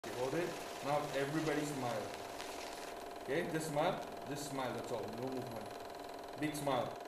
Okay, hold it. Now everybody smile. Okay, just smile. Just smile. That's all. No movement. Big smile.